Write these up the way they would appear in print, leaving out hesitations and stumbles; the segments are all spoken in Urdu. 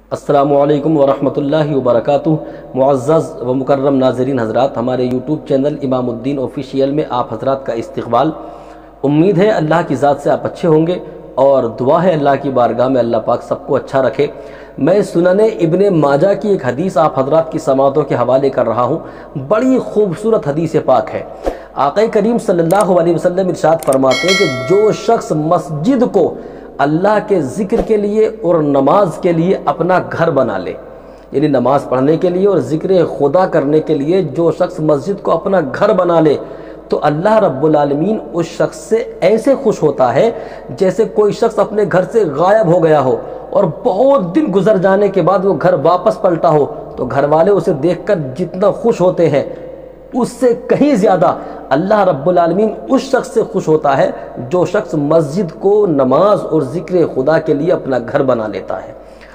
السلام علیکم ورحمۃ اللہ وبرکاتہ۔ معزز و مکرم ناظرین حضرات، ہمارے یوٹیوب چینل امام الدین آفیشیل میں آپ حضرات کا استقبال۔ امید ہے اللہ کی ذات سے آپ اچھے ہوں گے، اور دعا ہے اللہ کی بارگاہ میں اللہ پاک سب کو اچھا رکھے۔ میں سنن ابن ماجہ کی ایک حدیث آپ حضرات کی سماعتوں کے حوالے کر رہا ہوں۔ بڑی خوبصورت حدیث پاک ہے۔ آقا کریم صلی اللہ علیہ وسلم ارشاد فرماتے ہیں کہ جو شخص مسجد کو اللہ کے ذکر کے لیے اور نماز کے لیے اپنا گھر بنا لے، یعنی نماز پڑھنے کے لیے اور ذکر خدا کرنے کے لیے جو شخص مسجد کو اپنا گھر بنا لے، تو اللہ رب العالمین اس شخص سے ایسے خوش ہوتا ہے جیسے کوئی شخص اپنے گھر سے غائب ہو گیا ہو اور بہت دن گزر جانے کے بعد وہ گھر واپس پلٹا ہو، تو گھر والے اسے دیکھ کر جتنا خوش ہوتے ہیں اس سے کہیں زیادہ اللہ رب العالمین اس شخص سے خوش ہوتا ہے جو شخص مسجد کو نماز اور ذکر خدا کے لیے اپنا گھر بنا لیتا ہے۔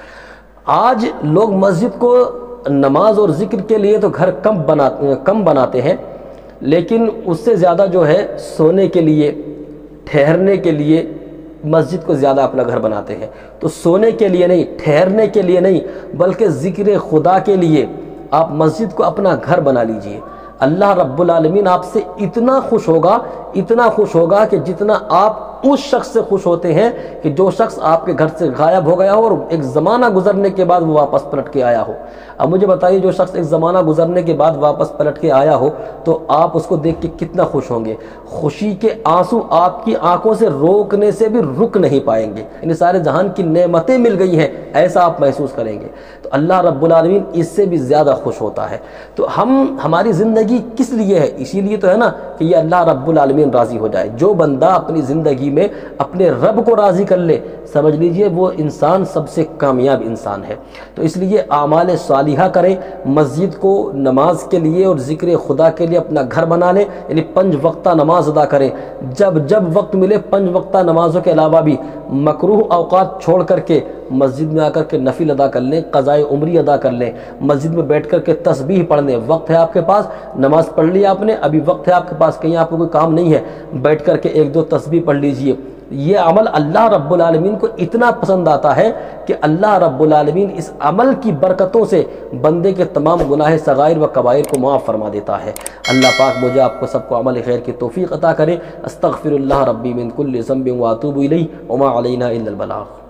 آج لوگ مسجد کو نماز اور ذکر کے لیے تو گھر کم بناتے ہیں، لیکن اس سے زیادہ جو ہے سونے کے لیے، ٹھہرنے کے لیے مسجد کو زیادہ اپنا گھر بناتے ہیں۔ تو سونے کے لیے نہیں، ٹھہرنے کے لیے نہیں، بلکہ ذکر خدا کے لیے آپ مسجد کو اپنا گھر بنا لیجئے۔ اللہ رب العالمین آپ سے اتنا خوش ہوگا کہ جتنا آپ اس شخص سے خوش ہوتے ہیں کہ جو شخص آپ کے گھر سے غائب ہو گیا ہو اور ایک زمانہ گزرنے کے بعد وہ واپس پلٹ کے آیا ہو۔ اب مجھے بتائیے، جو شخص ایک زمانہ گزرنے کے بعد واپس پلٹ کے آیا ہو تو آپ اس کو دیکھ کے کتنا خوش ہوں گے۔ خوشی کے آنسو آپ کی آنکھوں سے روکنے سے بھی رک نہیں پائیں گے، یعنی سارے جہان کی نعمتیں مل گئی ہیں ایسا آپ محسوس کریں گے۔ تو اللہ رب العالمین اس سے بھی زیادہ خوش ہوتا ہے۔ تو ہماری زندگی کس لیے ہے؟ اسی لیے تو ہے نا کہ یہ اللہ رب العالمین راضی ہو جائے۔ جو بندہ اپنی زندگی میں اپنے رب کو راضی کر لے، سمجھ لیجئے وہ انسان سب سے کامیاب انسان ہے۔ تو اس لیے اعمال صالحہ کریں، مسجد کو نماز کے لیے اور ذکر خدا کے لیے اپنا گھر بنا لیں، یعنی 5 وقتہ نماز ادا کریں۔ جب وقت ملے 5 وقتہ نمازوں کے علاوہ بھی مکروہ اوقات چھوڑ کر کے مسجد میں آ کر کے نفل ادا کر لیں، قضائے عمری ادا کر لیں، مسجد میں بیٹھ کر کے تسبیح پڑھ لیں۔ وقت ہے آپ کے پاس، نماز پڑھ لی آپ نے، ابھی وقت ہے آپ کے پاس، کہیں آپ کو کوئی کام نہیں ہے، بیٹھ کر کے 1-2 تسبیح پڑھ لیجئے۔ یہ عمل اللہ رب العالمین کو اتنا پسند آتا ہے کہ اللہ رب العالمین اس عمل کی برکتوں سے بندے کے تمام گناہ صغائر و کبائر کو معاف فرما دیتا ہے۔ اللہ پاک مجھے آپ کو سب کو عمل خیر کی توفیق عطا کرے۔ استغفر اللہ ربی من کل ذنب واتوب الیہ وما علینا الا البلاغ۔